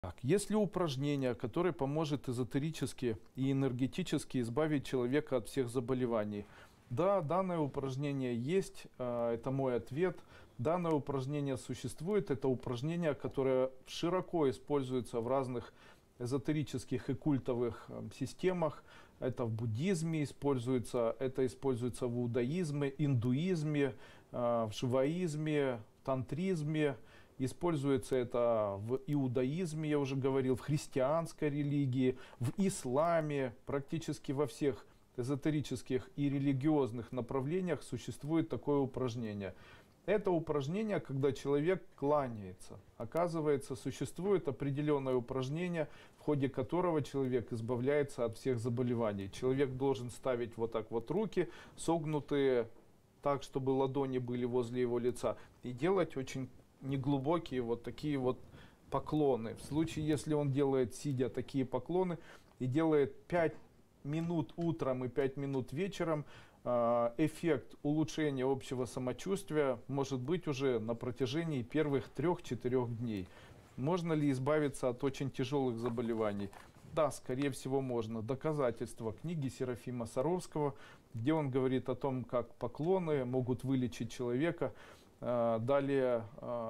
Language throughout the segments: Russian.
Есть ли упражнение, которое поможет эзотерически и энергетически избавить человека от всех заболеваний? Да, данное упражнение есть, это мой ответ. Данное упражнение существует, это упражнение, которое широко используется в разных эзотерических и культовых системах. Это в буддизме используется, это используется в иудаизме, индуизме, в шиваизме, тантризме. Используется это в иудаизме, я уже говорил, в христианской религии, в исламе, практически во всех эзотерических и религиозных направлениях существует такое упражнение. Это упражнение, когда человек кланяется. Оказывается, существует определенное упражнение, в ходе которого человек избавляется от всех заболеваний. Человек должен ставить вот так вот руки, согнутые так, чтобы ладони были возле его лица, и делать очень неглубокие вот такие вот поклоны. В случае, если он делает сидя такие поклоны и делает 5 минут утром и 5 минут вечером, эффект улучшения общего самочувствия может быть уже на протяжении первых 3-4 дней. Можно ли избавиться от очень тяжелых заболеваний? Да, скорее всего можно. Доказательства книги Серафима Саровского, где он говорит о том, как поклоны могут вылечить человека. Далее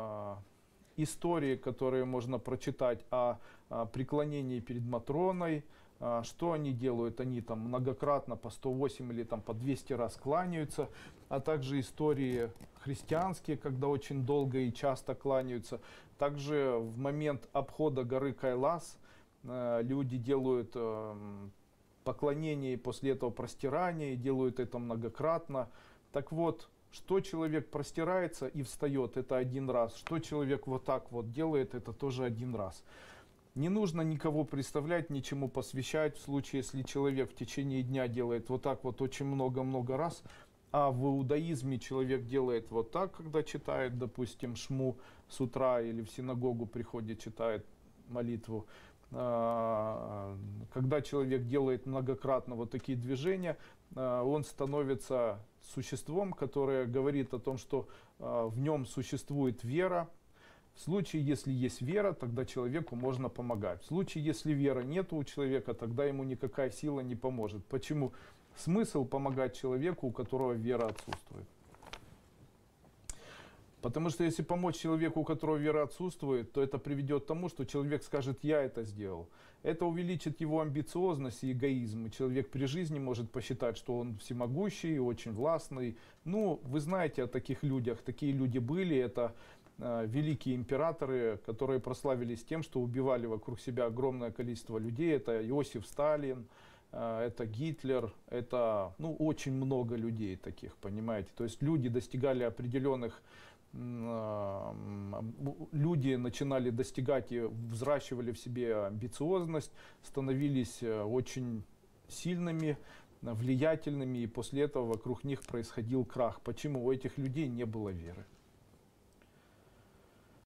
истории, которые можно прочитать о преклонении перед Матроной. Что они делают? Они там многократно по 108 или там по 200 раз кланяются. А также истории христианские, когда очень долго и часто кланяются. Также в момент обхода горы Кайлас люди делают поклонение и после этого простирание, и делают это многократно. Так вот, что человек простирается и встает, это один раз. Что человек вот так вот делает, это тоже один раз. Не нужно никого представлять, ничему посвящать. В случае, если человек в течение дня делает вот так вот очень много-много раз, а в иудаизме человек делает вот так, когда читает, допустим, шму с утра или в синагогу приходит, читает молитву. Когда человек делает многократно вот такие движения, он становится существом, которое говорит о том, что в нем существует вера. В случае, если есть вера, тогда человеку можно помогать. В случае, если веры нет у человека, тогда ему никакая сила не поможет. Почему? Смысл помогать человеку, у которого вера отсутствует. Потому что если помочь человеку, у которого вера отсутствует, то это приведет к тому, что человек скажет: я это сделал. Это увеличит его амбициозность и эгоизм. И человек при жизни может посчитать, что он всемогущий, очень властный. Ну, вы знаете о таких людях. Такие люди были. Это великие императоры, которые прославились тем, что убивали вокруг себя огромное количество людей. Это Иосиф Сталин, это Гитлер, это очень много людей таких, понимаете. То есть люди достигали определенных, люди начинали достигать и взращивали в себе амбициозность, становились очень сильными, влиятельными, и после этого вокруг них происходил крах. Почему? У этих людей не было веры.